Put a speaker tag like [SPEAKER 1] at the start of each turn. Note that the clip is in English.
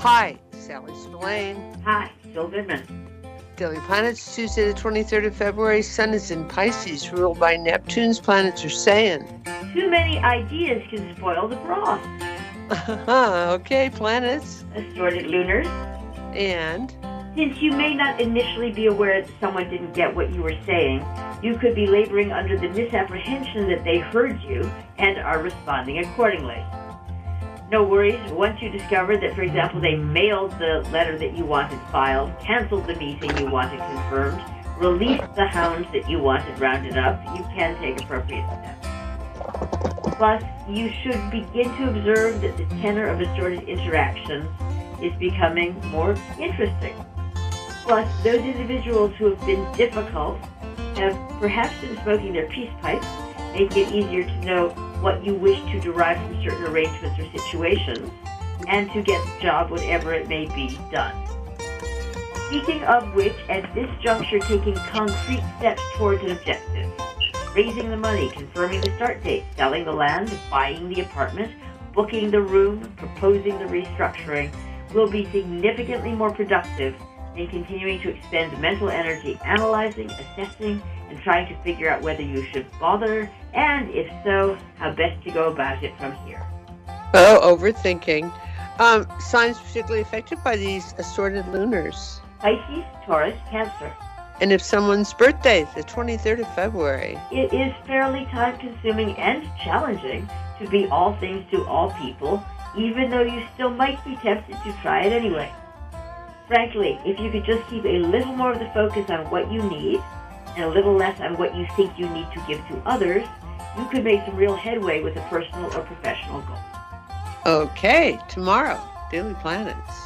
[SPEAKER 1] Hi, Sally Spillane.
[SPEAKER 2] Hi, Phil Goodman.
[SPEAKER 1] Daily Planets, Tuesday the 23rd of February. Sun is in Pisces, ruled by Neptune's planets are saying.
[SPEAKER 2] Too many ideas can spoil the broth.
[SPEAKER 1] Okay, planets.
[SPEAKER 2] Assorted lunars.
[SPEAKER 1] And?
[SPEAKER 2] Since you may not initially be aware that someone didn't get what you were saying, you could be laboring under the misapprehension that they heard you and are responding accordingly. No worries, once you discover that, for example, they mailed the letter that you wanted filed, canceled the meeting you wanted confirmed, released the hounds that you wanted rounded up, you can take appropriate steps. Plus, you should begin to observe that the tenor of assorted interactions is becoming more interesting. Plus, those individuals who have been difficult have perhaps been smoking their peace pipe, making it easier to know what you wish to derive from certain arrangements or situations, and to get the job, whatever it may be, done. Speaking of which, at this juncture, taking concrete steps towards an objective. Raising the money, confirming the start date, selling the land, buying the apartment, booking the room, proposing the restructuring, will be significantly more productive than continuing to expend mental energy analyzing, assessing, and trying to figure out whether you should bother, and if so, how best to go about it from here.
[SPEAKER 1] Oh, overthinking. Signs particularly affected by these assorted lunars.
[SPEAKER 2] Pisces, Taurus, Cancer.
[SPEAKER 1] And if someone's birthday, the 23rd of February.
[SPEAKER 2] It is fairly time-consuming and challenging to be all things to all people, even though you still might be tempted to try it anyway. Frankly, if you could just keep a little more of the focus on what you need, and a little less on what you think you need to give to others, you could make some real headway with a personal or professional goal.
[SPEAKER 1] Okay, tomorrow, Daily Planets.